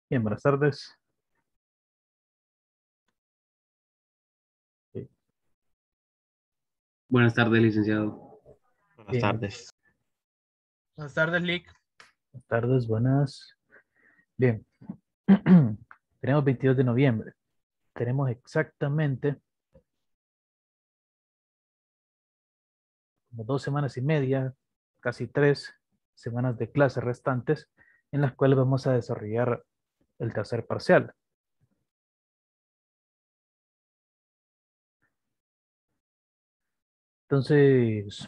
Bien, buenas tardes. Sí. Buenas tardes, licenciado. Buenas Bien, tardes. Buenas tardes, Lick. buenas tardes, buenas. Bien, tenemos 22 de noviembre. Tenemos exactamente como 2 semanas y media, casi 3 semanas de clases restantes en las cuales vamos a desarrollar el tercer parcial. Entonces,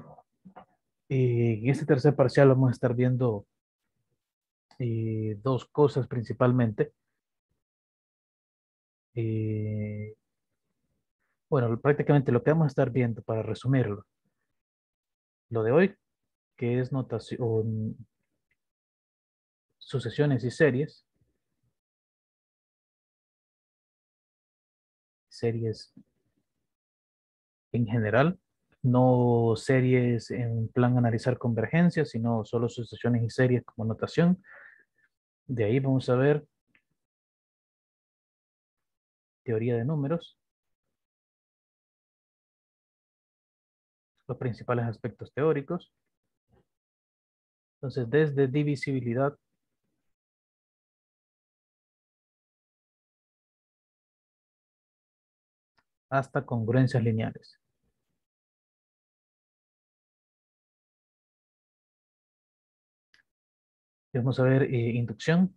en este tercer parcial vamos a estar viendo dos cosas principalmente. Eh, bueno, prácticamente lo que vamos a estar viendo, para resumirlo, lo de hoy, que es notación, sucesiones y series en general, no series en plan analizar convergencias, sino solo sucesiones y series como notación. De ahí vamos a ver teoría de números, los principales aspectos teóricos. Entonces, desde divisibilidad hasta congruencias lineales. Vamos a ver inducción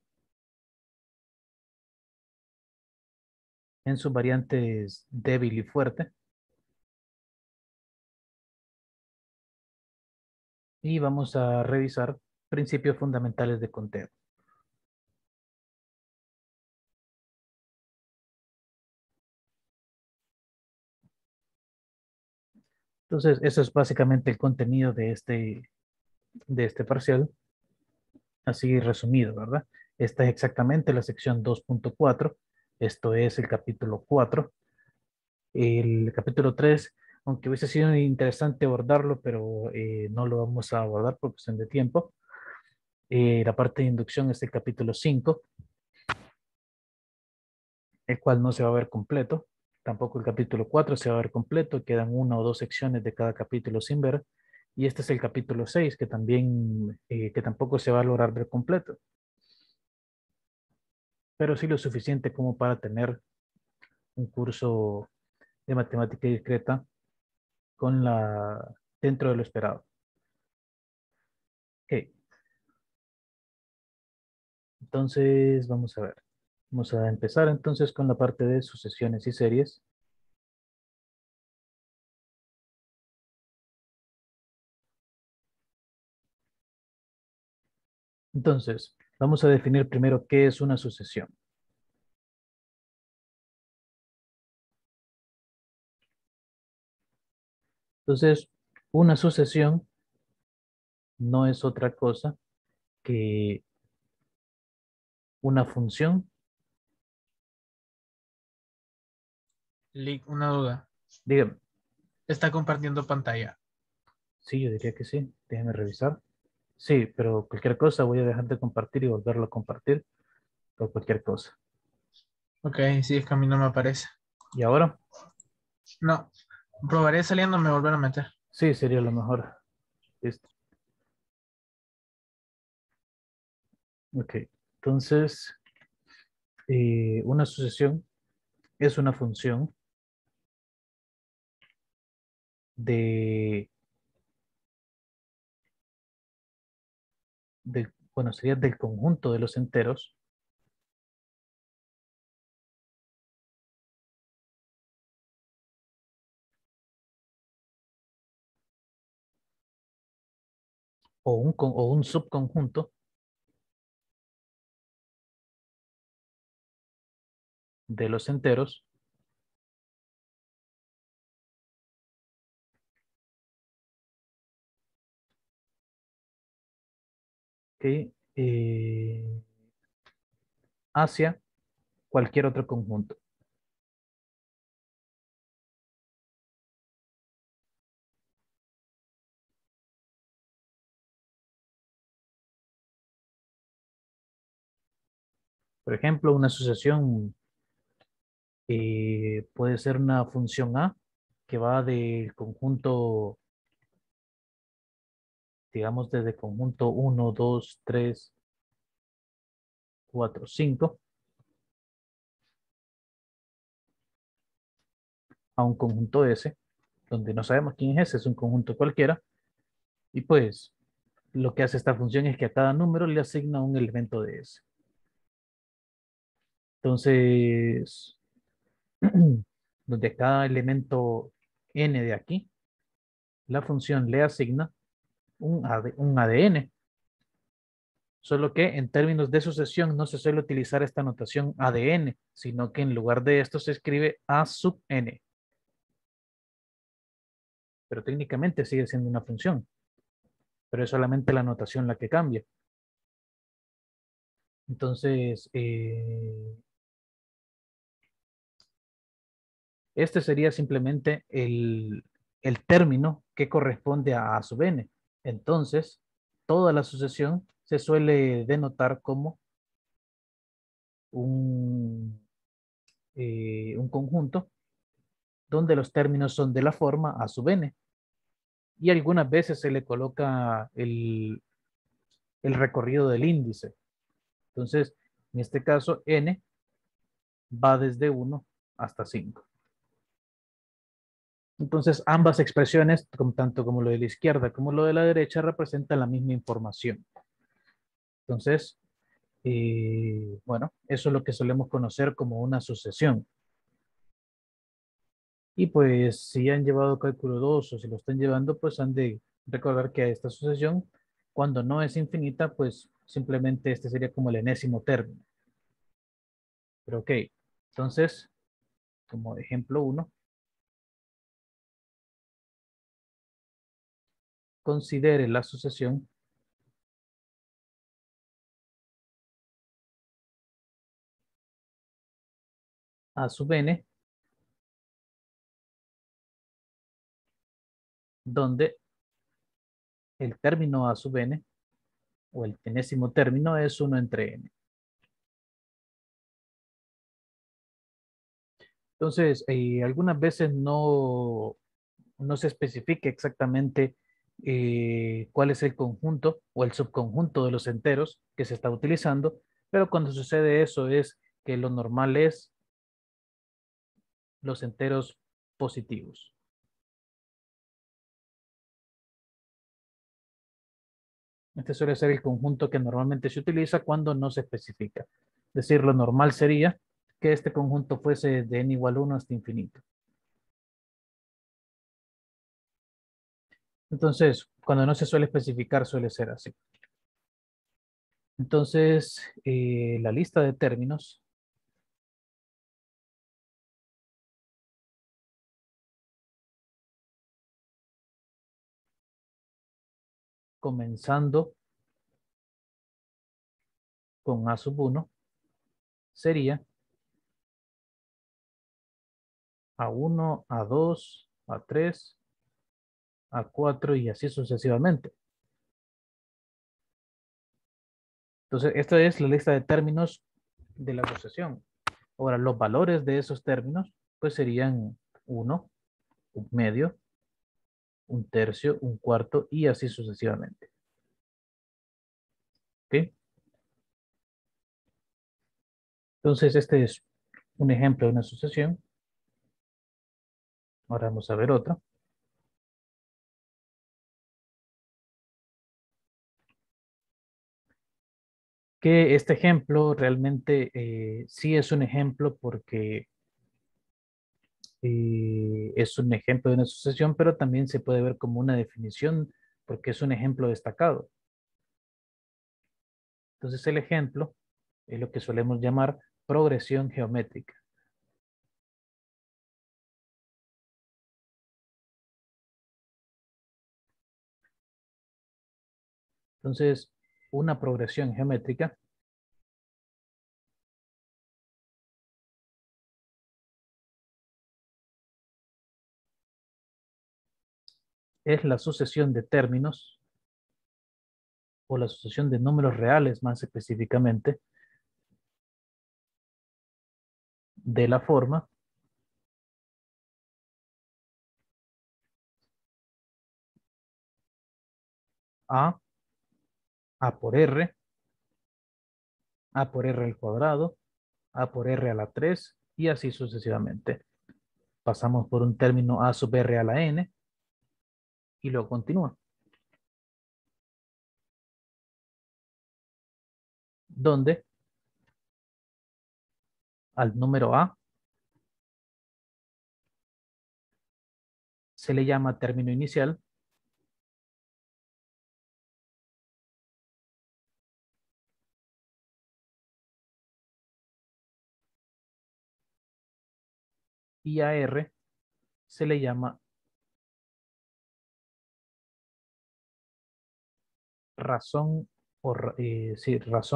en sus variantes débil y fuerte. Y vamos a revisar principios fundamentales de conteo. Entonces, eso es básicamente el contenido de este parcial, así resumido, ¿verdad? Esta es exactamente la sección 2.4. Esto es el capítulo 4. El capítulo 3, aunque hubiese sido interesante abordarlo, pero no lo vamos a abordar por cuestión de tiempo. La parte de inducción es el capítulo 5, el cual no se va a ver completo. Tampoco el capítulo 4 se va a ver completo. Quedan una o dos secciones de cada capítulo sin ver. Y este es el capítulo 6, que también, que tampoco se va a lograr ver completo, pero sí lo suficiente como para tener un curso de matemática discreta dentro de lo esperado. Ok, entonces vamos a ver. Vamos a empezar entonces con la parte de sucesiones y series. Entonces, vamos a definir primero qué es una sucesión. Entonces, una sucesión no es otra cosa que una función. Lick, una duda. Dígame, ¿Está compartiendo pantalla? sí, yo diría que sí. Déjeme revisar. Sí, pero cualquier cosa voy a dejar de compartir y volverlo a compartir por cualquier cosa. Ok, sí, es que a mí no me aparece. ¿Y ahora? No, probaré saliéndome volver a meter. Sí, sería lo mejor. Listo. Ok, entonces, una sucesión es una función de, bueno, sería del conjunto de los enteros o un subconjunto de los enteros que hacia cualquier otro conjunto. Por ejemplo, una asociación puede ser una función A que va del conjunto, digamos, desde conjunto uno 2 3 4 5 a un conjunto S, donde no sabemos quién es ese, es un conjunto cualquiera, y pues lo que hace esta función es que a cada número le asigna un elemento de S. Entonces, donde a cada elemento n de aquí, la función le asigna un ADN, solo que en términos de sucesión no se suele utilizar esta notación ADN, sino que en lugar de esto se escribe A sub n, pero técnicamente sigue siendo una función, pero es solamente la notación la que cambia. Entonces, este sería simplemente el término que corresponde a A sub n. Entonces, toda la sucesión se suele denotar como un, un conjunto donde los términos son de la forma A sub n. Y algunas veces se le coloca el recorrido del índice. Entonces, en este caso, n va desde 1 hasta 5. Entonces, ambas expresiones, tanto como lo de la izquierda como lo de la derecha, representan la misma información. Entonces, bueno, eso es lo que solemos conocer como una sucesión. Y pues, si han llevado cálculo 2 o si lo están llevando, pues han de recordar que esta sucesión, cuando no es infinita, pues simplemente este sería como el enésimo término. Pero ok, entonces, como ejemplo 1, considere la sucesión A sub n, donde el término A sub n, o el enésimo término, es 1 entre n. Entonces, algunas veces no se especifica exactamente cuál es el conjunto o el subconjunto de los enteros que se está utilizando, pero cuando sucede eso es que lo normal es los enteros positivos. Este suele ser el conjunto que normalmente se utiliza cuando no se especifica. Es decir, lo normal sería que este conjunto fuese de n igual 1 hasta infinito. Entonces, cuando no se suele especificar, suele ser así. Entonces, la lista de términos, comenzando con A sub 1, sería A1, A2, A3, A4 y así sucesivamente. Entonces, esta es la lista de términos de la asociación. Ahora, los valores de esos términos, pues serían 1, un medio, un tercio, un cuarto y así sucesivamente. ¿Ok? Entonces, este es un ejemplo de una asociación. Ahora vamos a ver otra. Que este ejemplo realmente sí es un ejemplo porque es un ejemplo de una asociación, pero también se puede ver como una definición porque es un ejemplo destacado. Entonces el ejemplo es lo que solemos llamar progresión geométrica. Entonces, una progresión geométrica es la sucesión de términos o la sucesión de números reales más específicamente de la forma A, A por R, A por R al cuadrado, A por R a la 3 y así sucesivamente. Pasamos por un término A sub R a la N y luego continúa. Donde al número A se le llama término inicial y a R se le llama razón o sí,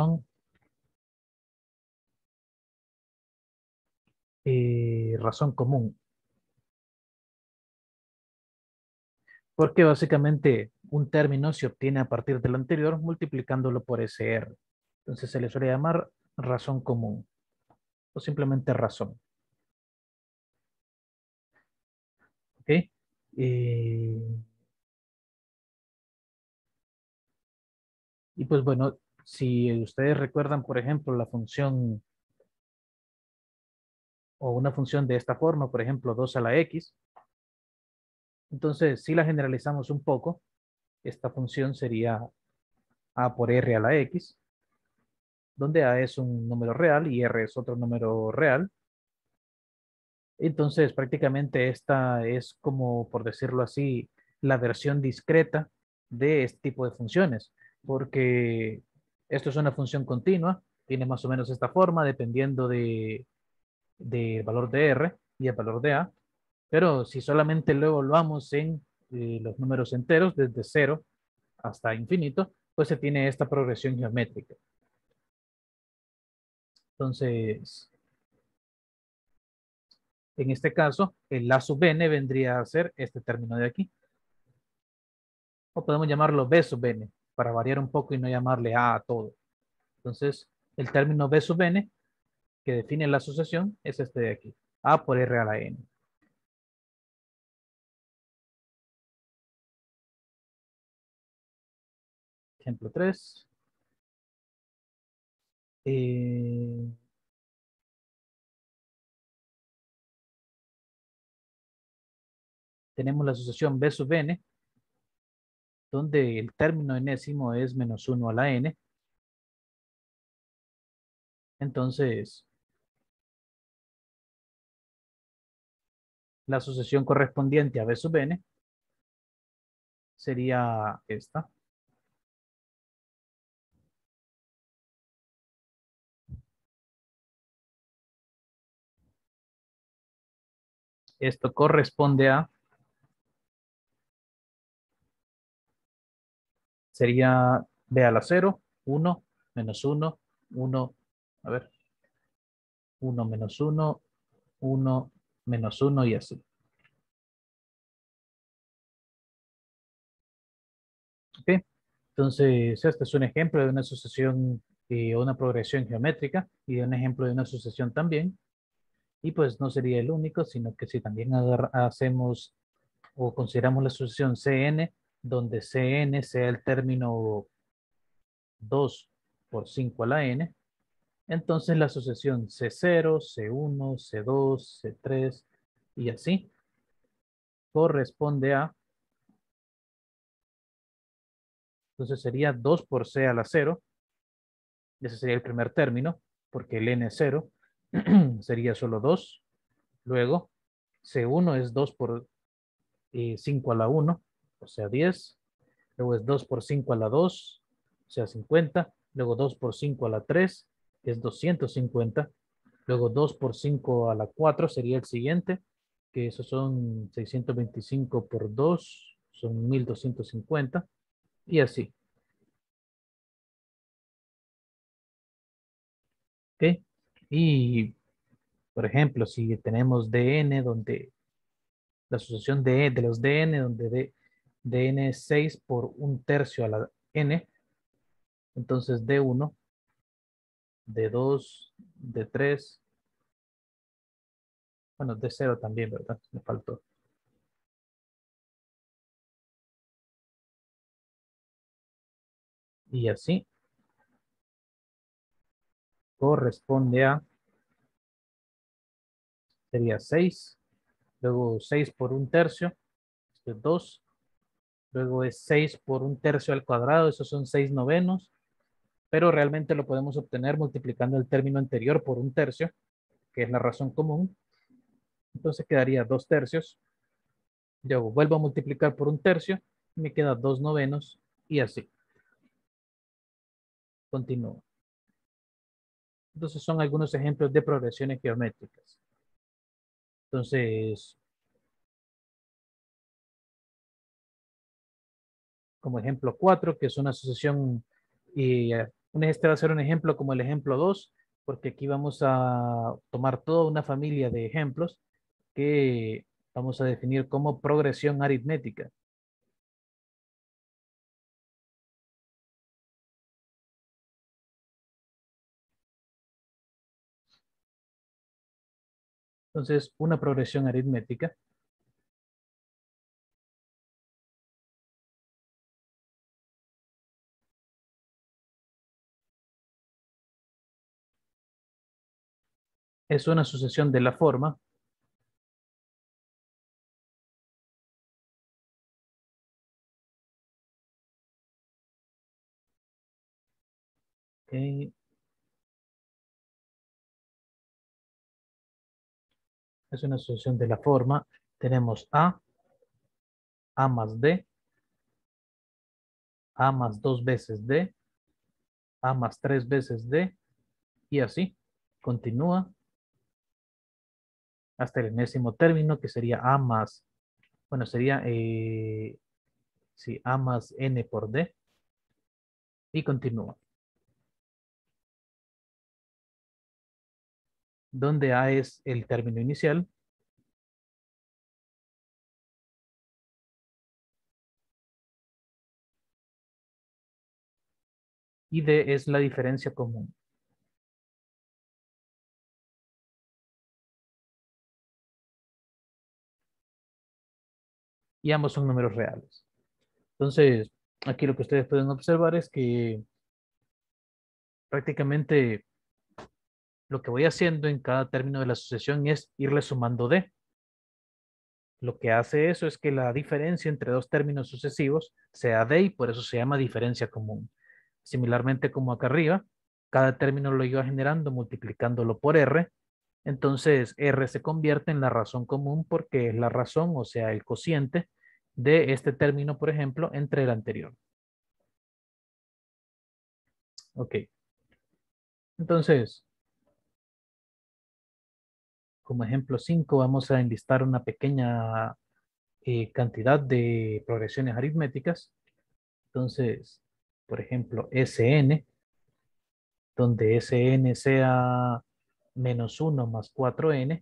razón común. Porque básicamente un término se obtiene a partir del anterior multiplicándolo por SR. Entonces se le suele llamar razón común o simplemente razón. ¿Ok? Y pues bueno, si ustedes recuerdan, por ejemplo, la función o una función de esta forma, por ejemplo, 2 a la X, entonces si la generalizamos un poco, esta función sería A por R a la X, donde A es un número real y R es otro número real. Entonces, prácticamente esta es como, por decirlo así, la versión discreta de este tipo de funciones, porque esto es una función continua, tiene más o menos esta forma, dependiendo del valor de R y el valor de A, pero si solamente lo evaluamos en los números enteros, desde 0 hasta infinito, pues se tiene esta progresión geométrica. Entonces, en este caso, el A sub n vendría a ser este término de aquí. O podemos llamarlo B sub n, para variar un poco y no llamarle A todo. Entonces, el término B sub n, que define la asociación, es este de aquí. A por R a la n. Ejemplo 3. Tenemos la asociación B sub n, donde el término enésimo es menos 1 a la n. Entonces, la asociación correspondiente a B sub n sería esta. Esto corresponde a, sería B a la 0, 1, menos 1, 1, a ver, 1 menos 1, 1 menos 1 y así. ¿Ok? Entonces, este es un ejemplo de una asociación o una progresión geométrica y de un ejemplo de una asociación también. Y pues no sería el único, sino que si también hacemos o consideramos la asociación Cn, donde Cn sea el término 2 por 5 a la n, entonces la asociación C0, C1, C2, C3 y así corresponde a, entonces sería 2 por C a la 0, ese sería el primer término, porque el n es 0, sería solo 2. Luego, C1 es 2 por 5 a la 1, o sea 10. Luego es 2 por 5 a la 2, o sea 50. Luego 2 por 5 a la 3 es 250. Luego 2 por 5 a la 4 sería el siguiente, que esos son 625 por 2, son 1250. Y así. ¿Ok? Y, por ejemplo, si tenemos Dn, donde la asociación de los Dn, donde Dn es 6 por un tercio a la n, entonces D1, D2, D3, Bueno, de 0 también, ¿verdad? Me faltó. Y así corresponde a, sería 6, luego 6 por un tercio, esto es 2, luego es 6 por un tercio al cuadrado, esos son 6 novenos, pero realmente lo podemos obtener multiplicando el término anterior por un tercio, que es la razón común. Entonces quedaría 2 tercios. Yo vuelvo a multiplicar por un tercio, me queda 2 novenos y así. Continúo. Entonces son algunos ejemplos de progresiones geométricas. Entonces, como ejemplo 4, que es una sucesión, y este va a ser un ejemplo como el ejemplo 2, porque aquí vamos a tomar toda una familia de ejemplos que vamos a definir como progresión aritmética. Entonces, una progresión aritmética es una sucesión de la forma que es una sucesión de la forma. Tenemos A más D, A más 2 veces D, A más 3 veces D, y así. Continúa hasta el enésimo término, que sería A más, bueno, sería sí, A más N por D, y continúa. Donde A es el término inicial, y D es la diferencia común. Y ambos son números reales. Entonces, aquí lo que ustedes pueden observar es que prácticamente lo que voy haciendo en cada término de la sucesión es irle sumando D. Lo que hace eso es que la diferencia entre dos términos sucesivos sea D y por eso se llama diferencia común. Similarmente como acá arriba, cada término lo iba generando multiplicándolo por R. Entonces R se convierte en la razón común porque es la razón, o sea, el cociente de este término, por ejemplo, entre el anterior. Ok. Entonces, como ejemplo 5 vamos a enlistar una pequeña cantidad de progresiones aritméticas. Entonces, por ejemplo, Sn, donde Sn sea -1 más 4n.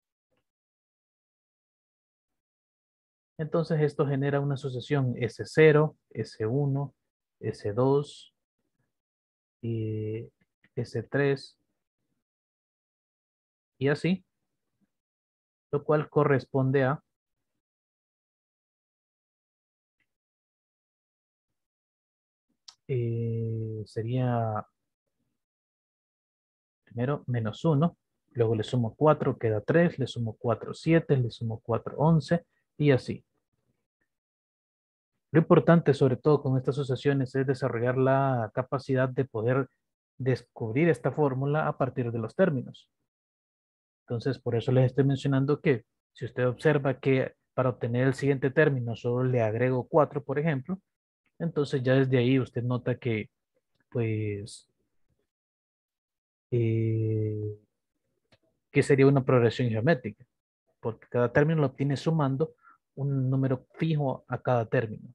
Entonces esto genera una sucesión S0, S1, S2 y S3 y así, lo cual corresponde a sería primero -1, luego le sumo 4, queda 3, le sumo 4, 7, le sumo 4, 11 y así. Lo importante, sobre todo con estas asociaciones, es desarrollar la capacidad de poder descubrir esta fórmula a partir de los términos. Entonces, por eso les estoy mencionando que si usted observa que para obtener el siguiente término solo le agrego 4, por ejemplo, entonces ya desde ahí usted nota que, pues, eh, que sería una progresión geométrica, porque cada término lo obtiene sumando un número fijo a cada término.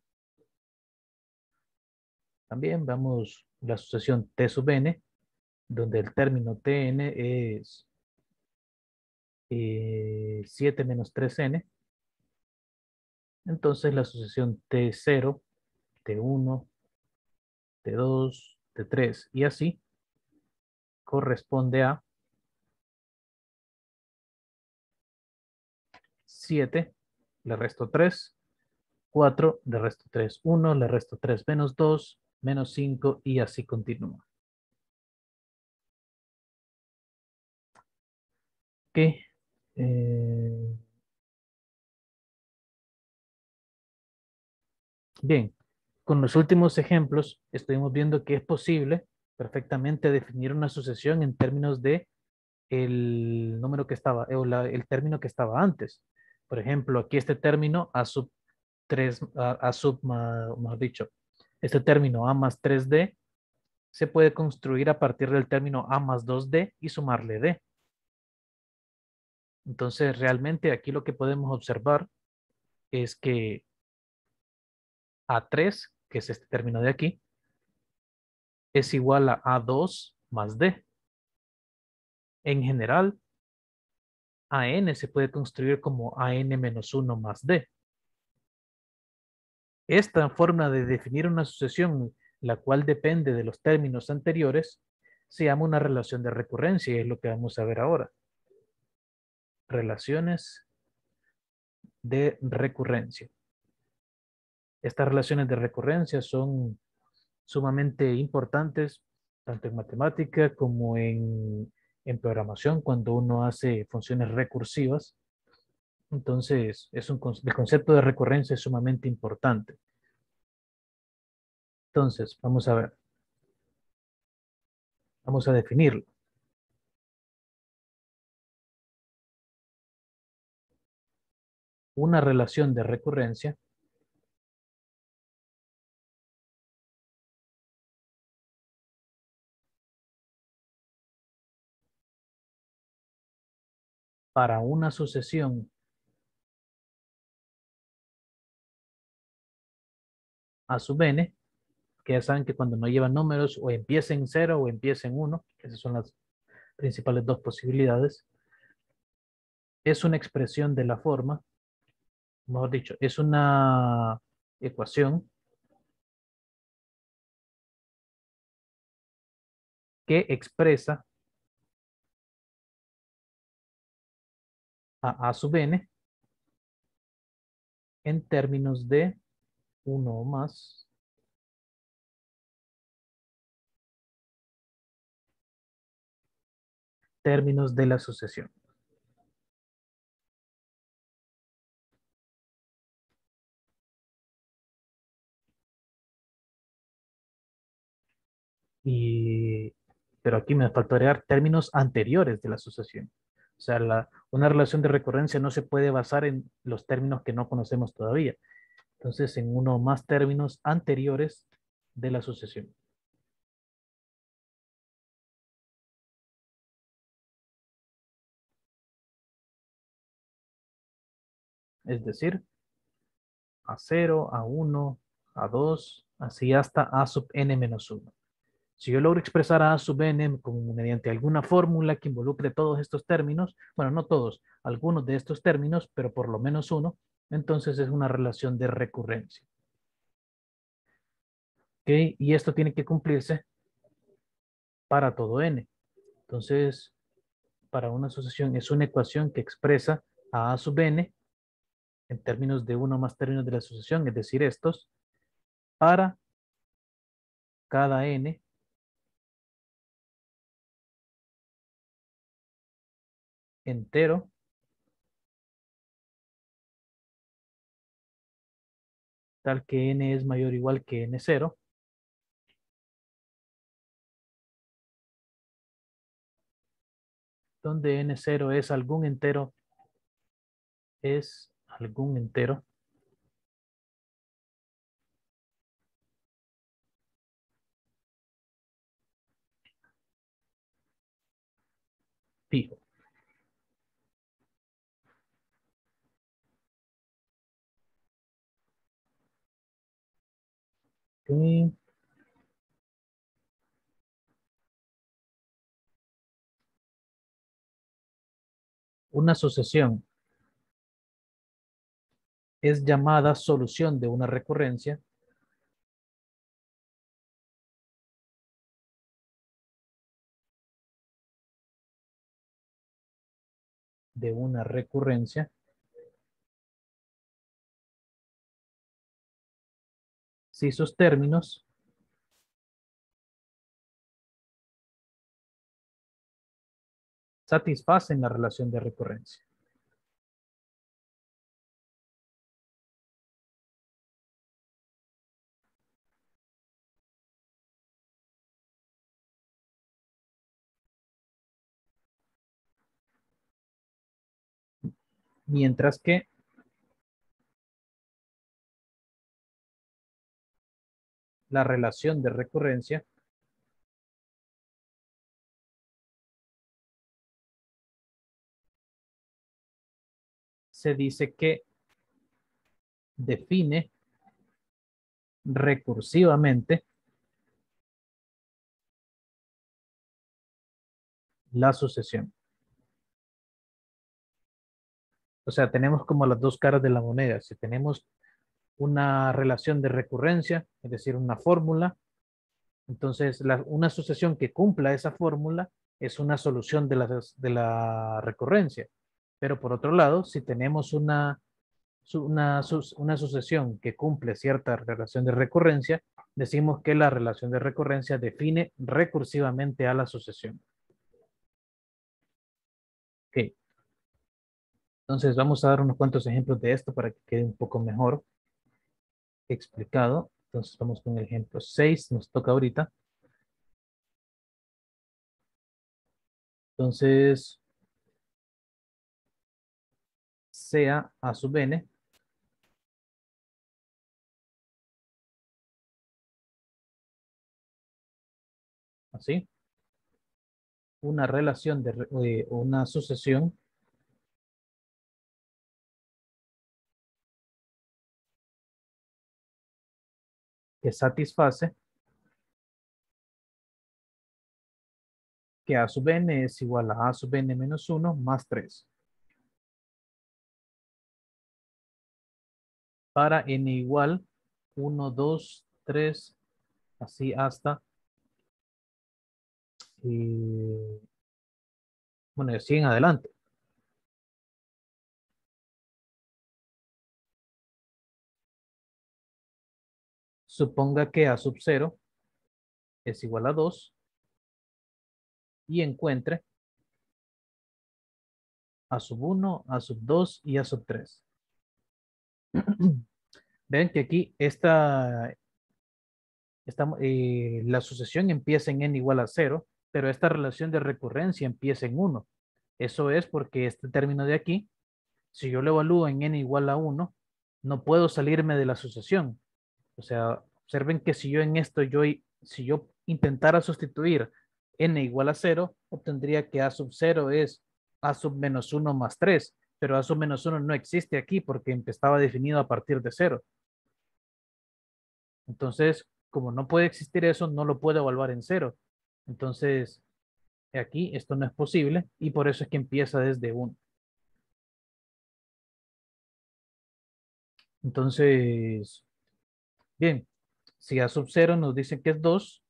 También vamos la asociación T sub n, donde el término Tn es 7 menos 3n. Entonces la asociación T0, T1, T2, T3 y así corresponde a 7, le resto 3, 4, le resto 3, 1, le resto 3 menos 2, menos 5 y así continúa. Ok. Bien, con los últimos ejemplos estuvimos viendo que es posible perfectamente definir una sucesión en términos de el número que estaba, el término que estaba antes. Por ejemplo, aquí este término A sub 3, A sub, mejor dicho, este término A más 3D se puede construir a partir del término A más 2D y sumarle D. Entonces, realmente aquí lo que podemos observar es que A3, que es este término de aquí, es igual a A2 más D. En general, AN se puede construir como AN menos 1 más D. Esta forma de definir una sucesión, la cual depende de los términos anteriores, se llama una relación de recurrencia y es lo que vamos a ver ahora. Relaciones de recurrencia. Estas relaciones de recurrencia son sumamente importantes tanto en matemática como en programación cuando uno hace funciones recursivas. Entonces, el concepto de recurrencia es sumamente importante. Entonces, vamos a ver, vamos a definirlo. Una relación de recurrencia para una sucesión a sub n, que ya saben que cuando no llevan números o empieza en 0 o empieza en 1, esas son las principales dos posibilidades, es una expresión de la forma, mejor dicho, es una ecuación que expresa a sub n en términos de uno o más términos de la sucesión. Y, pero aquí me faltó agregar términos anteriores de la sucesión. O sea, una relación de recurrencia no se puede basar en los términos que no conocemos todavía. Entonces, en uno o más términos anteriores de la sucesión. Es decir, a 0, a 1, a 2, así hasta a sub n menos 1. Si yo logro expresar a sub n como mediante alguna fórmula que involucre todos estos términos, bueno, no todos, algunos de estos términos, pero por lo menos uno, entonces es una relación de recurrencia. ¿Ok? Y esto tiene que cumplirse para todo n. Entonces, para una sucesión es una ecuación que expresa a sub n en términos de uno o más términos de la sucesión, es decir, estos, para cada n entero tal que n es mayor o igual que n0, donde n0 es algún entero fijo. ¿Ok? Una sucesión es llamada solución de una recurrencia si sus términos satisfacen la relación de recurrencia. Mientras que la relación de recurrencia se dice que define recursivamente la sucesión. O sea, tenemos como las dos caras de la moneda. Si tenemos una relación de recurrencia, es decir, una fórmula, entonces una sucesión que cumpla esa fórmula es una solución de la recurrencia. Pero por otro lado, si tenemos una sucesión que cumple cierta relación de recurrencia, decimos que la relación de recurrencia define recursivamente a la sucesión. Ok. Entonces vamos a dar unos cuantos ejemplos de esto para que quede un poco mejor explicado. Entonces vamos con el ejemplo 6, nos toca ahorita. Entonces, sea a sub n así, una relación una sucesión que satisface que a sub n es igual a sub n menos 1 más 3. Para n igual 1, 2, 3, así hasta, bueno, así en adelante. Suponga que a sub 0 es igual a 2 y encuentre a sub 1, a sub 2 y a sub 3. Ven que aquí la sucesión empieza en n igual a 0, pero esta relación de recurrencia empieza en 1. Eso es porque este término de aquí, si yo lo evalúo en n igual a 1, no puedo salirme de la sucesión. O sea, observen que si yo en esto, si yo intentara sustituir n igual a 0, obtendría que a sub 0 es a sub menos 1 más 3, pero a sub menos 1 no existe aquí porque estaba definido a partir de 0. Entonces, como no puede existir eso, no lo puedo evaluar en 0. Entonces, aquí esto no es posible y por eso es que empieza desde 1. Entonces, bien, si a sub 0 nos dicen que es 2,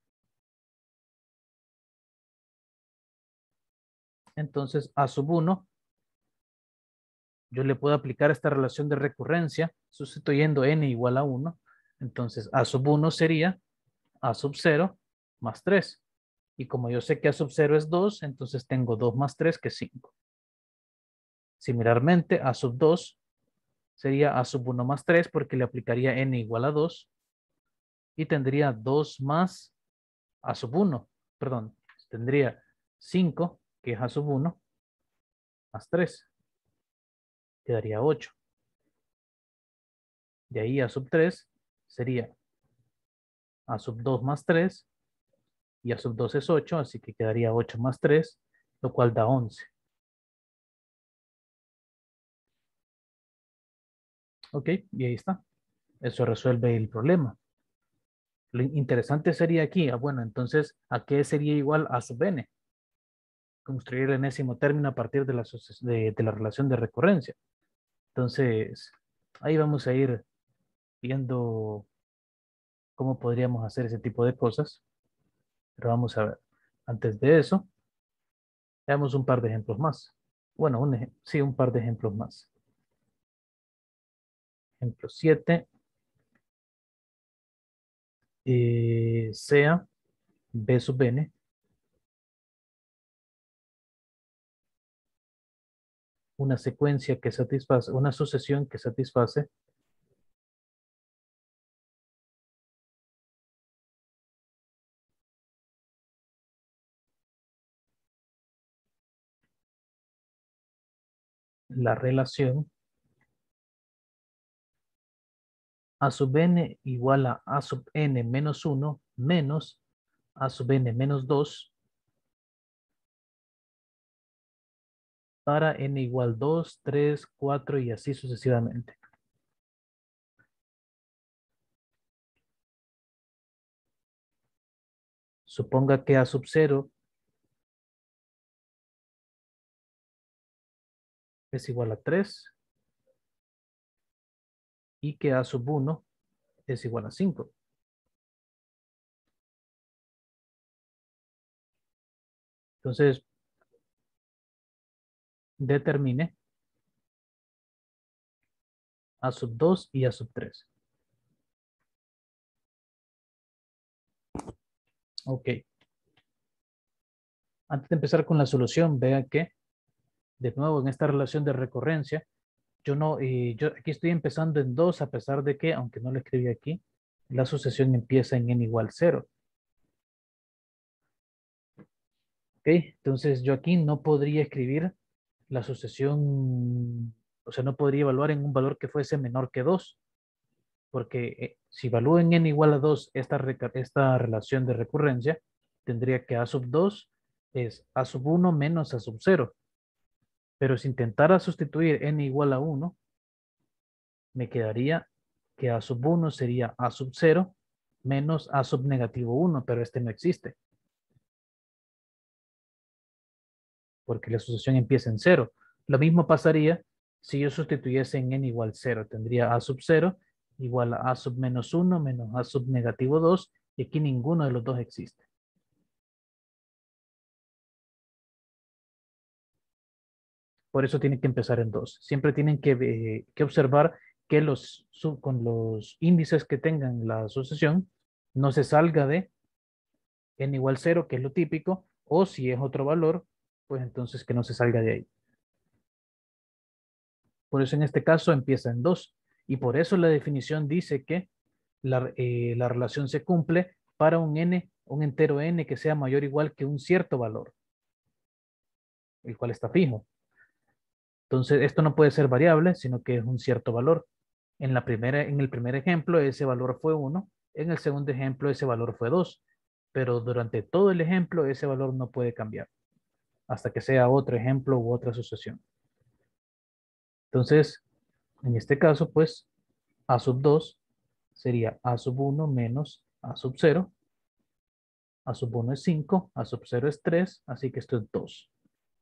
entonces a sub 1 yo le puedo aplicar esta relación de recurrencia sustituyendo n igual a 1. Entonces a sub 1 sería a sub 0 más 3. Y como yo sé que a sub 0 es 2, entonces tengo 2 más 3 que es 5. Similarmente, a sub 2 sería a sub 1 más 3 porque le aplicaría n igual a 2 y tendría 2 más a sub 1, perdón, tendría 5 que es a sub 1 más 3, quedaría 8. De ahí a sub 3 sería a sub 2 más 3 y a sub 2 es 8, así que quedaría 8 más 3, lo cual da 11. Ok, y ahí está. Eso resuelve el problema. Lo interesante sería aquí, bueno, entonces, ¿a qué sería igual a sub n? Construir el enésimo término a partir de la relación de recurrencia. Entonces, ahí vamos a ir viendo cómo podríamos hacer ese tipo de cosas. Pero vamos a ver. Antes de eso, veamos un par de ejemplos más. Bueno, sí, un par de ejemplos más. Ejemplo 7. sea B sub n una secuencia que satisface, una sucesión que satisface la relación A sub n igual a sub n menos 1 menos a sub n menos 2 para n igual 2, 3, 4 y así sucesivamente. Suponga que a sub 0 es igual a 3 y que a sub 1 es igual a 5. Entonces, determine a sub 2 y a sub 3. Ok. Antes de empezar con la solución, vea que, de nuevo, en esta relación de recurrencia, yo no, yo aquí estoy empezando en 2 a pesar de que, aunque no lo escribí aquí, la sucesión empieza en n igual 0. ¿Ok? Entonces yo aquí no podría escribir la sucesión, o sea, no podría evaluar en un valor que fuese menor que 2, porque si evalúo en n igual a 2 esta relación de recurrencia, tendría que a sub 2 es a sub 1 menos a sub 0. Pero si intentara sustituir n igual a 1, me quedaría que a sub 1 sería a sub 0 menos a sub negativo 1, pero este no existe, porque la sucesión empieza en 0. Lo mismo pasaría si yo sustituyese en n igual 0. Tendría a sub 0 igual a sub menos 1 menos a sub negativo 2, y aquí ninguno de los dos existe. Por eso tienen que empezar en 2. Siempre tienen que observar que con los índices que tengan la sucesión no se salga de n igual 0, que es lo típico, o si es otro valor, pues entonces que no se salga de ahí. Por eso en este caso empieza en 2. Y por eso la definición dice que la relación se cumple para un entero n que sea mayor o igual que un cierto valor, el cual está fijo. Entonces, esto no puede ser variable, sino que es un cierto valor. En el primer ejemplo, ese valor fue 1. En el segundo ejemplo, ese valor fue 2. Pero durante todo el ejemplo, ese valor no puede cambiar hasta que sea otro ejemplo u otra asociación. Entonces, en este caso, pues, a sub 2 sería a sub 1 menos a sub 0. A sub 1 es 5, a sub 0 es 3, así que esto es 2.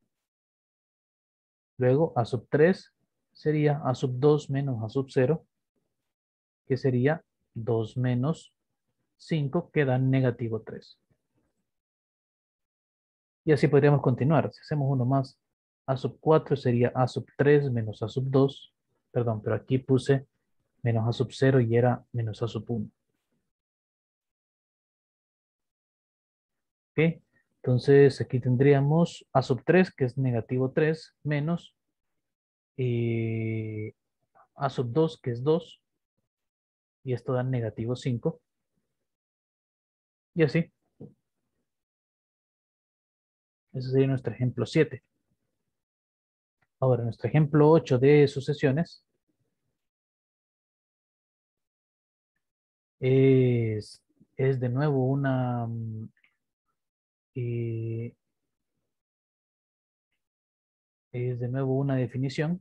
Luego, a sub 3 sería a sub 2 menos a sub 0, que sería 2 menos 5, que da negativo 3. Y así podríamos continuar. Si hacemos uno más, a sub 4 sería a sub 3 menos a sub 2. Perdón, pero aquí puse menos a sub 0 y era menos a sub 1. ¿Ok? Entonces aquí tendríamos a sub 3, que es negativo 3, menos eh, a sub 2, que es 2, y esto da negativo 5. Y así, ese sería nuestro ejemplo 7. Ahora, nuestro ejemplo 8 de sucesiones es, es de nuevo eh, es de nuevo una definición,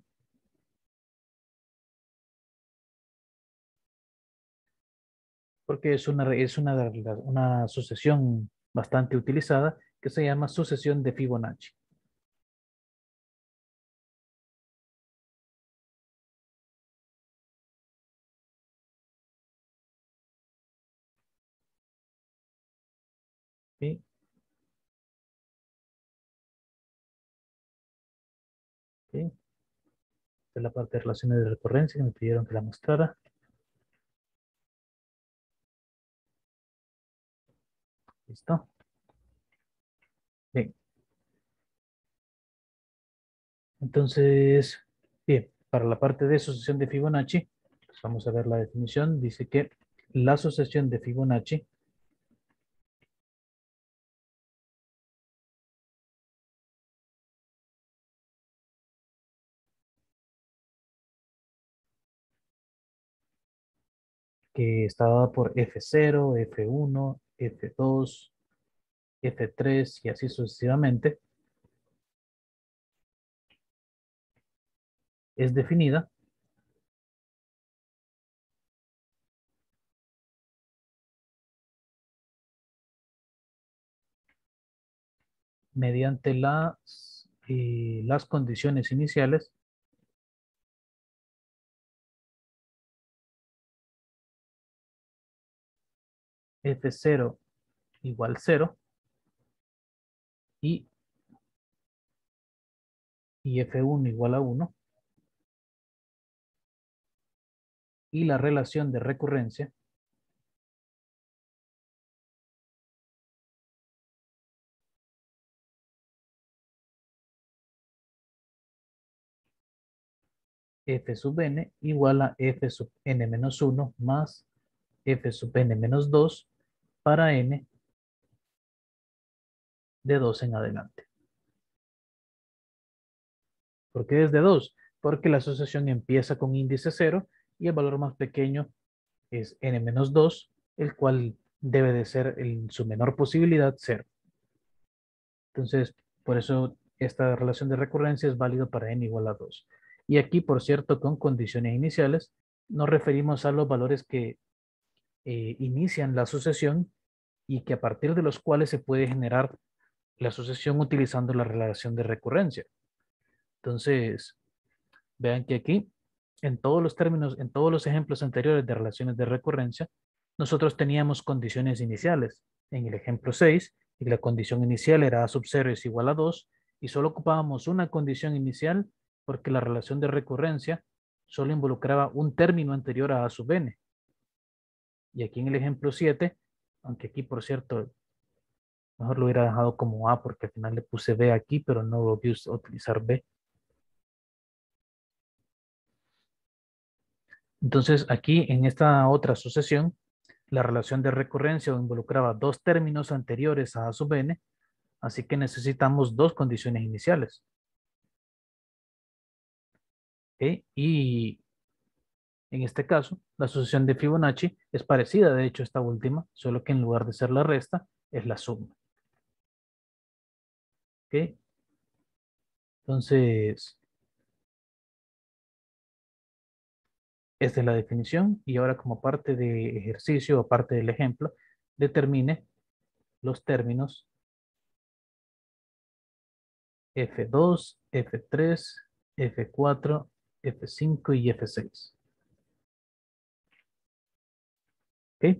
porque una sucesión bastante utilizada que se llama sucesión de Fibonacci. ¿Sí? ¿Sí? Esta es la parte de relaciones de recurrencia que me pidieron que la mostrara. ¿Listo? Bien. Entonces, bien, para la parte de sucesión de Fibonacci, pues vamos a ver la definición. Dice que la sucesión de Fibonacci que está dada por F0, F1, F2, F3 y así sucesivamente, es definida mediante las condiciones iniciales F0 igual 0 y, y F1 igual a 1 y la relación de recurrencia F sub n igual a F sub n menos 1 más F sub n menos 2 para n de 2 en adelante. ¿Por qué es de 2? Porque la asociación empieza con índice 0 y el valor más pequeño es n menos 2, el cual debe de ser en su menor posibilidad 0. Entonces, por eso esta relación de recurrencia es válido para n igual a 2. Y aquí, por cierto, con condiciones iniciales, nos referimos a los valores que inician la sucesión y que a partir de los cuales se puede generar la sucesión utilizando la relación de recurrencia. Entonces, vean que aquí, en todos los términos, en todos los ejemplos anteriores de relaciones de recurrencia, nosotros teníamos condiciones iniciales. En el ejemplo 6, y la condición inicial era a sub 0 es igual a 2, y solo ocupábamos una condición inicial porque la relación de recurrencia solo involucraba un término anterior a sub n. Y aquí en el ejemplo 7, aunque aquí por cierto, mejor lo hubiera dejado como A porque al final le puse B aquí, pero no volví a utilizar B. Entonces aquí en esta otra sucesión, la relación de recurrencia involucraba dos términos anteriores a sub n, así que necesitamos dos condiciones iniciales. ¿Ok? Y en este caso, la sucesión de Fibonacci es parecida, de hecho, a esta última, solo que en lugar de ser la resta, es la suma. ¿Ok? Entonces, esta es la definición y ahora como parte de ejercicio o parte del ejemplo, determine los términos F2, F3, F4, F5 y F6. ¿Ok?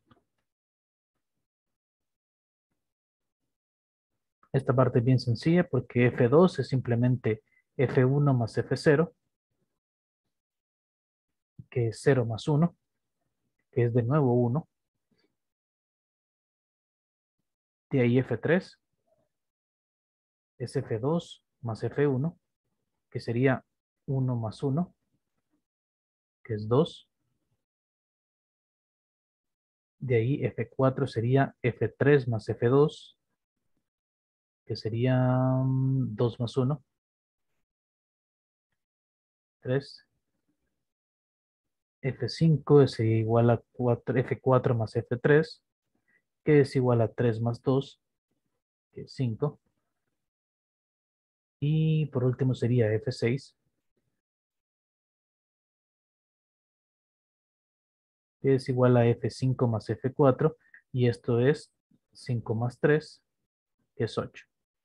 Esta parte es bien sencilla porque F2 es simplemente F1 más F0, que es 0 más 1, que es de nuevo 1. De ahí F3 es F2 más F1, que sería 1 más 1, que es 2. De ahí F4 sería F3 más F2, que sería 2 más 1, 3. F5 sería igual a 4, F4 más F3, que es igual a 3 más 2, que es 5. Y por último sería F6, que es igual a F5 más F4, y esto es 5 más 3, que es 8.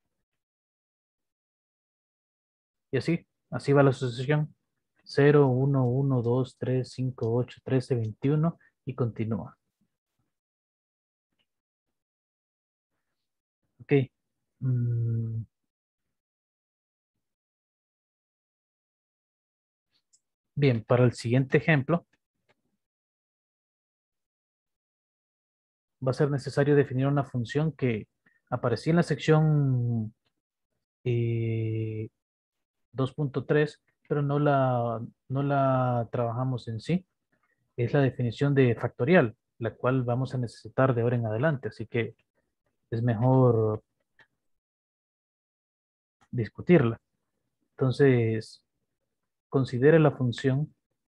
Y así va la sucesión. 0, 1, 1, 2, 3, 5, 8, 13, 21 y continúa. Ok. Mm, bien, para el siguiente ejemplo, va a ser necesario definir una función que aparecía en la sección 2.3, pero no la trabajamos en sí. Es la definición de factorial, la cual vamos a necesitar de ahora en adelante, así que es mejor discutirla. Entonces, considere la función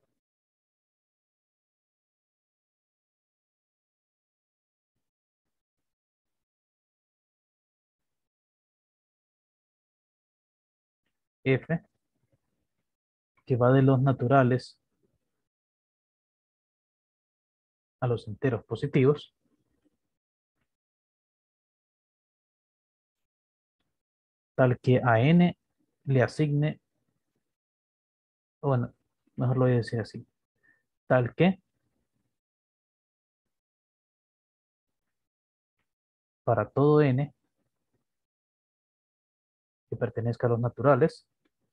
f que va de los naturales a los enteros positivos, tal que a n le asigne, o bueno, mejor lo voy a decir así, tal que para todo n que pertenezca a los naturales,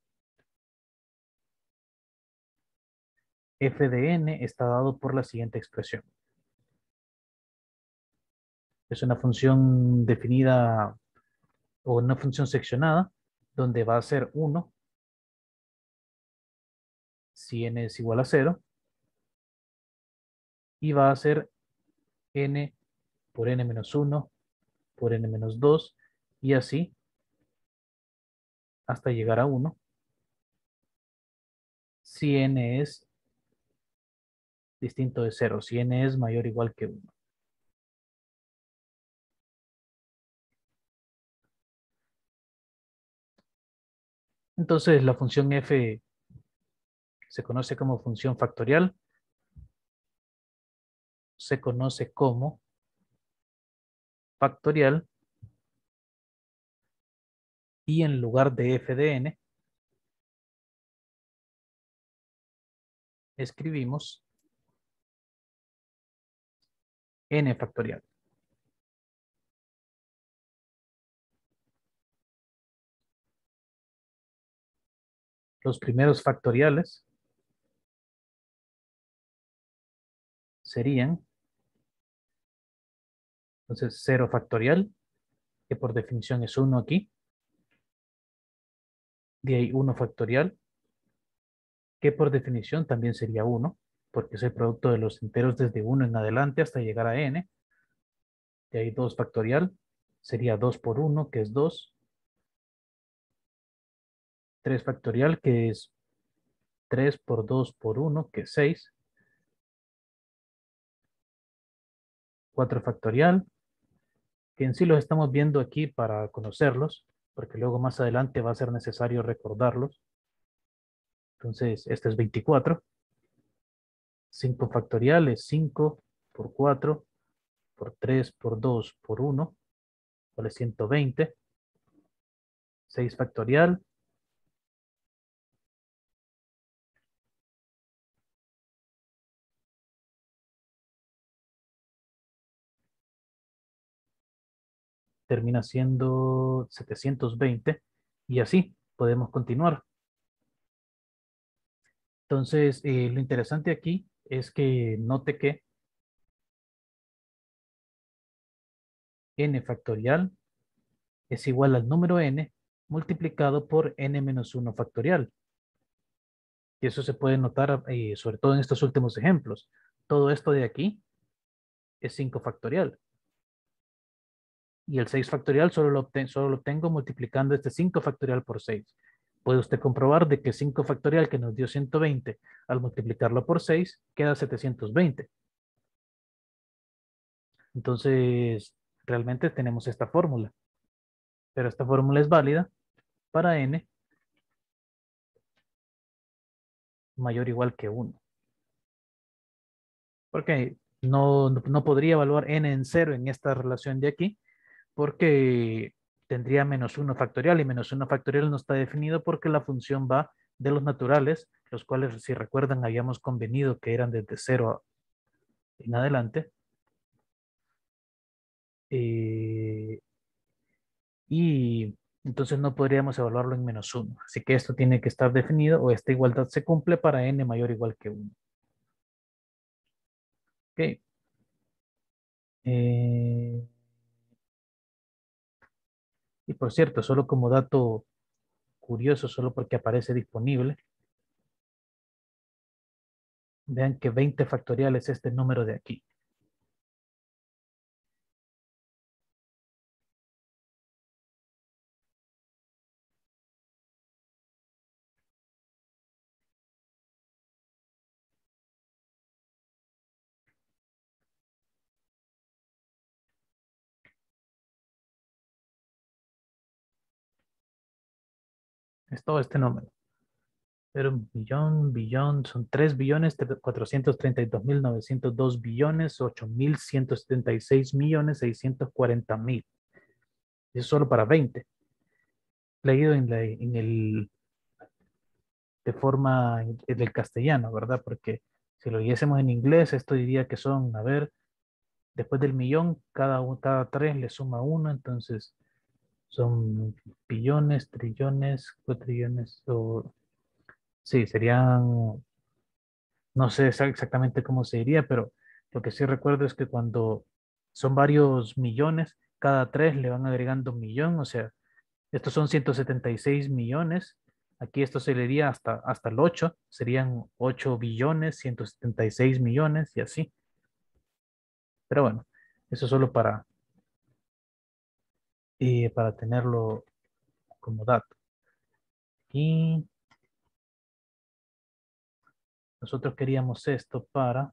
f de n está dado por la siguiente expresión. Es una función definida o una función seccionada donde va a ser 1 si n es igual a 0 y va a ser n por n menos 1 por n menos 2 y así hasta llegar a 1 si n es distinto de 0, si n es mayor o igual que 1. Entonces la función f se conoce como función factorial, se conoce como factorial y en lugar de f de n escribimos n factorial. Los primeros factoriales serían, entonces, 0 factorial, que por definición es 1 aquí, de ahí 1 factorial, que por definición también sería 1, porque es el producto de los enteros desde 1 en adelante hasta llegar a n. De ahí 2 factorial, sería 2 por 1, que es 2. 3 factorial, que es 3 por 2 por 1, que es 6. 4 factorial, que en sí los estamos viendo aquí para conocerlos, porque luego más adelante va a ser necesario recordarlos. Entonces, este es 24. 5 factorial es 5 por 4 por 3 por 2 por 1, vale 120. 6 factorial, termina siendo 720 y así podemos continuar. Entonces, lo interesante aquí es que note que n factorial es igual al número n multiplicado por n menos 1 factorial. Y eso se puede notar sobre todo en estos últimos ejemplos. Todo esto de aquí es 5 factorial. Y el 6 factorial solo lo obtengo multiplicando este 5 factorial por 6. Puede usted comprobar de que 5 factorial que nos dio 120 al multiplicarlo por 6 queda 720. Entonces, realmente tenemos esta fórmula. Pero esta fórmula es válida para n mayor o igual que 1. Porque no podría evaluar n en 0 en esta relación de aquí, porque tendría menos 1 factorial y menos 1 factorial no está definido porque la función va de los naturales, los cuales, si recuerdan, habíamos convenido que eran desde 0 en adelante. Eh, y entonces no podríamos evaluarlo en menos 1. Así que esto tiene que estar definido o esta igualdad se cumple para n mayor o igual que 1. Ok. Eh, y por cierto, solo como dato curioso, solo porque aparece disponible, vean que 20 factorial es este número de aquí. Es todo este número. Pero un billón, son 3.432.902 billones, 8.176.640.000. Eso solo para 20. Leído de forma del castellano, ¿verdad? Porque si lo leyésemos en inglés, esto diría que son, a ver, después del millón, cada tres le suma uno, entonces son billones, trillones, cuatrillones, o sí, serían, no sé exactamente cómo se diría, pero lo que sí recuerdo es que cuando son varios millones, cada tres le van agregando un millón, o sea, estos son 176 millones. Aquí esto se le iría hasta el 8, serían 8 billones, 176 millones y así. Pero bueno, eso solo para tenerlo como dato. Y nosotros queríamos esto para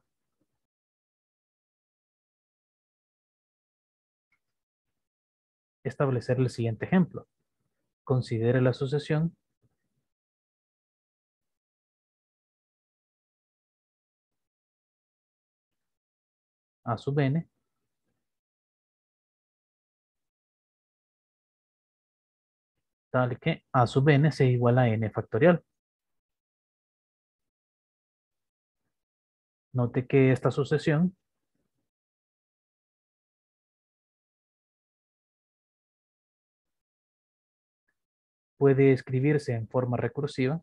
establecer el siguiente ejemplo. Considere la asociación A sub n, tal que A sub n sea igual a n factorial. Note que esta asociación puede escribirse en forma recursiva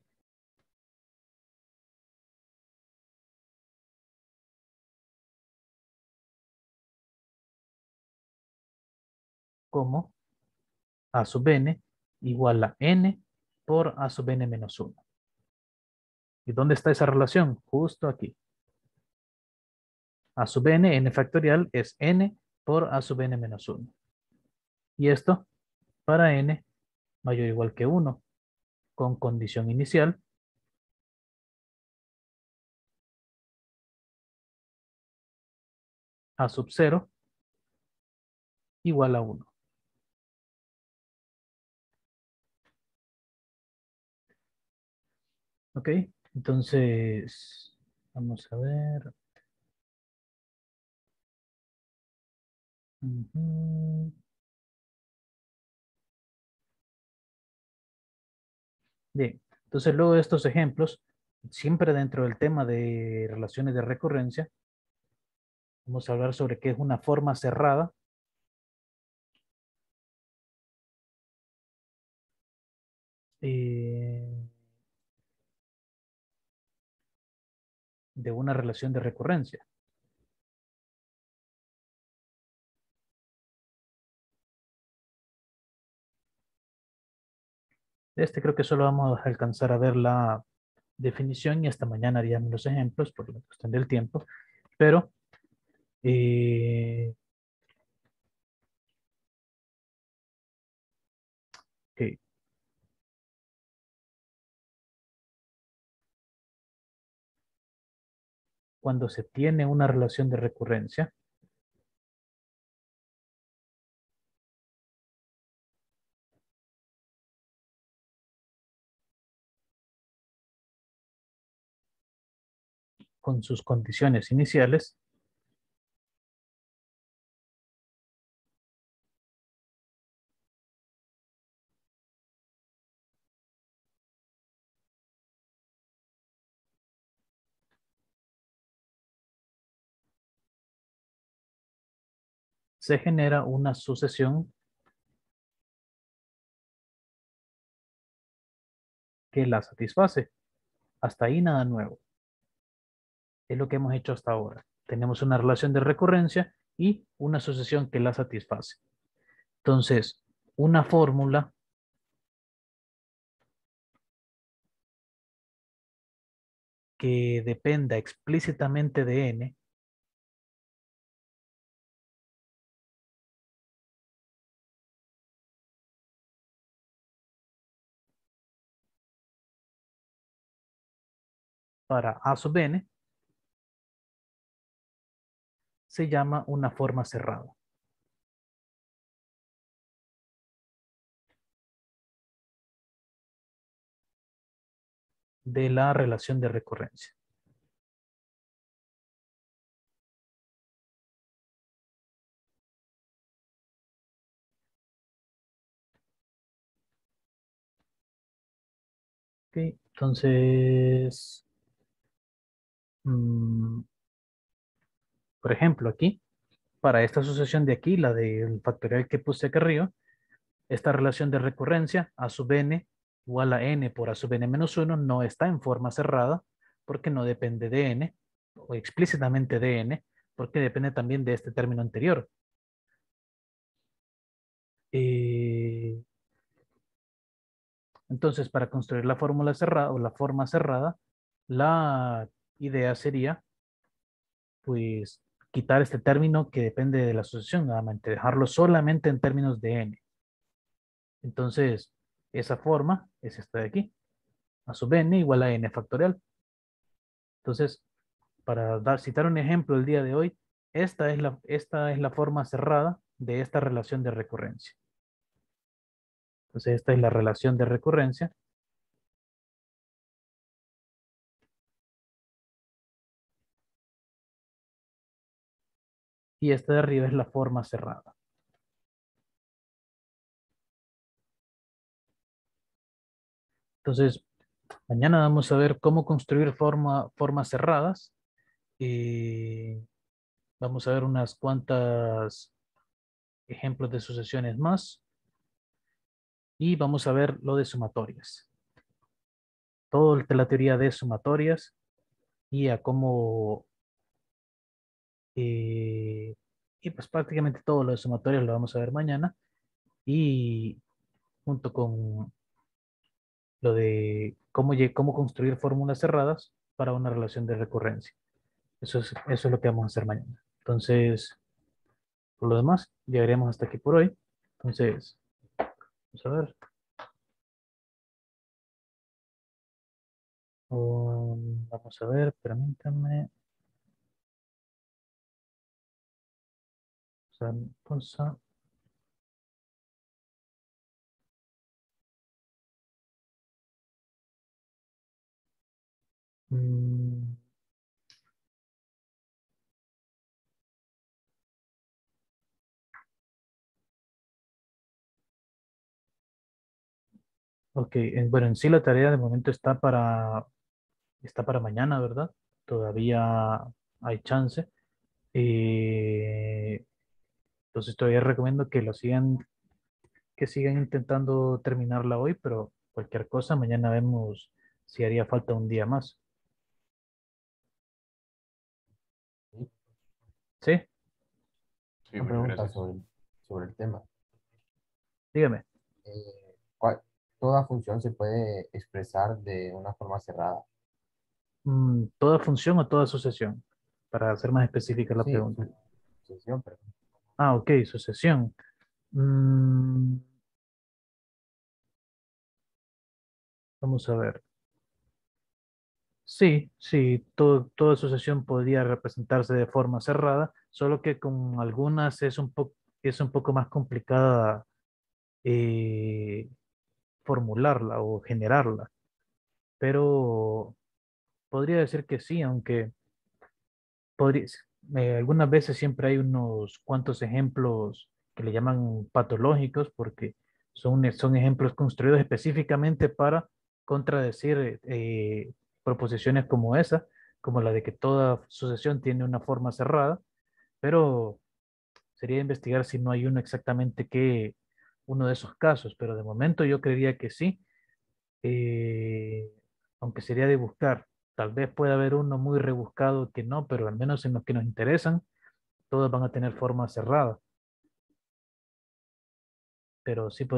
como A sub n igual a n por A sub n menos 1. ¿Y dónde está esa relación? Justo aquí. A sub n, n factorial, es n por A sub n menos 1. Y esto para n mayor o igual que 1, con condición inicial A sub 0 igual a 1. ¿Ok? Entonces, vamos a ver. Ujú. Bien, entonces luego de estos ejemplos, siempre dentro del tema de relaciones de recurrencia, vamos a hablar sobre qué es una forma cerrada eh, de una relación de recurrencia. De este creo que solo vamos a alcanzar a ver la definición y hasta mañana haríamos los ejemplos por la cuestión del tiempo, pero ok, cuando se tiene una relación de recurrencia, con sus condiciones iniciales, se genera una sucesión que la satisface. Hasta ahí nada nuevo. Es lo que hemos hecho hasta ahora. Tenemos una relación de recurrencia y una sucesión que la satisface. Entonces, una fórmula que dependa explícitamente de n para a sub n se llama una forma cerrada de la relación de recurrencia. Ok, entonces, mm, por ejemplo, aquí, para esta sucesión de aquí, la del factorial que puse acá arriba, esta relación de recurrencia, a sub n igual a n por a sub n menos 1, no está en forma cerrada porque no depende de n, o explícitamente de n, porque depende también de este término anterior. Eh, entonces, para construir la fórmula cerrada o la forma cerrada, la idea sería, pues, quitar este término que depende de la asociación, nuevamente, dejarlo solamente en términos de n. Entonces, esa forma es esta de aquí, a sub n igual a n factorial. Entonces, para citar un ejemplo el día de hoy, esta es la forma cerrada de esta relación de recurrencia. Entonces, esta es la relación de recurrencia. Y esta de arriba es la forma cerrada. Entonces, mañana vamos a ver cómo construir formas cerradas. Y vamos a ver unas cuantas ejemplos de sucesiones más. Y vamos a ver lo de sumatorias. Todo de la teoría de sumatorias y a cómo... y pues prácticamente todo lo de sumatorias lo vamos a ver mañana. Y junto con lo de cómo construir fórmulas cerradas para una relación de recurrencia. Eso es lo que vamos a hacer mañana. Entonces, por lo demás, llegaremos hasta aquí por hoy. Entonces, vamos a ver. Vamos a ver, permítanme. O sea, cosa. Mm, ok, bueno, en sí la tarea de momento está para mañana, ¿verdad? Todavía hay chance. Eh, entonces todavía recomiendo que sigan intentando terminarla hoy, pero cualquier cosa, mañana vemos si haría falta un día más. Sí, ¿Sí? Sí, una muchas pregunta gracias. sobre el tema. Dígame. ¿Cuál, toda función se puede expresar de una forma cerrada? ¿Toda función o toda sucesión? Para hacer más específica la Sí, pregunta. sucesión, pero Ah, ok, sucesión. Mm, vamos a ver. Sí, sí, toda asociación podría representarse de forma cerrada, solo que con algunas es un poco más complicada eh, formularla o generarla, pero podría decir que sí, aunque podría, algunas veces siempre hay unos cuantos ejemplos que le llaman patológicos porque son ejemplos construidos específicamente para contradecir proposiciones como esa, como la de que toda sucesión tiene una forma cerrada, pero sería investigar si no hay uno de esos casos, pero de momento yo creería que sí, eh, aunque sería de buscar. Tal vez pueda haber uno muy rebuscado que no, pero al menos en los que nos interesan, todas van a tener forma cerrada. Pero sí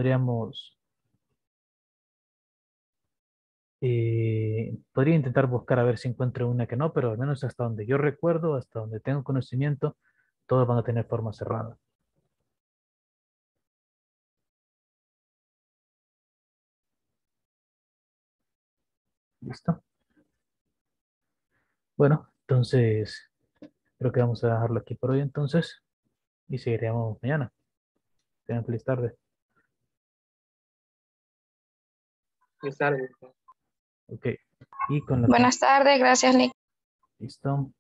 podría intentar buscar a ver si encuentro una que no, pero al menos hasta donde yo recuerdo, hasta donde tengo conocimiento, todas van a tener forma cerrada. ¿Listo? Bueno, entonces creo que vamos a dejarlo aquí por hoy entonces y seguiremos mañana. Tengan feliz tarde. Feliz tarde. Ok. Y con la... Buenas tardes, gracias, Nick. Listo.